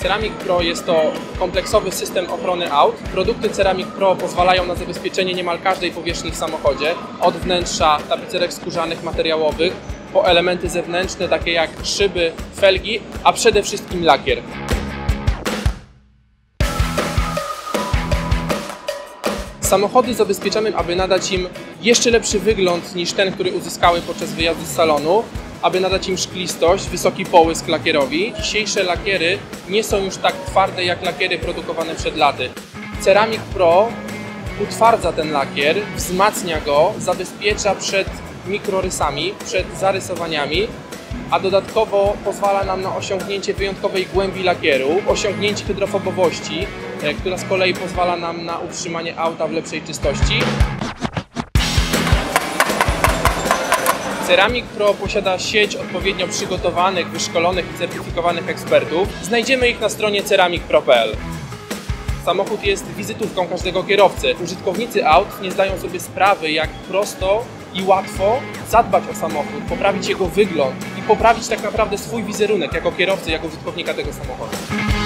Ceramic Pro jest to kompleksowy system ochrony aut. Produkty Ceramic Pro pozwalają na zabezpieczenie niemal każdej powierzchni w samochodzie, od wnętrza, tapicerek skórzanych, materiałowych, po elementy zewnętrzne, takie jak szyby, felgi, a przede wszystkim lakier. Samochody zabezpieczamy, aby nadać im jeszcze lepszy wygląd niż ten, który uzyskały podczas wyjazdu z salonu, aby nadać im szklistość, wysoki połysk lakierowi. Dzisiejsze lakiery nie są już tak twarde jak lakiery produkowane przed laty. Ceramic Pro utwardza ten lakier, wzmacnia go, zabezpiecza przed mikrorysami, przed zarysowaniami, a dodatkowo pozwala nam na osiągnięcie wyjątkowej głębi lakieru, osiągnięcie hydrofobowości, która z kolei pozwala nam na utrzymanie auta w lepszej czystości. Ceramic Pro posiada sieć odpowiednio przygotowanych, wyszkolonych i certyfikowanych ekspertów. Znajdziemy ich na stronie ceramicpro.pl. Samochód jest wizytówką każdego kierowcy. Użytkownicy aut nie zdają sobie sprawy, jak prosto i łatwo zadbać o samochód, poprawić jego wygląd i poprawić tak naprawdę swój wizerunek jako kierowcy, jako użytkownika tego samochodu.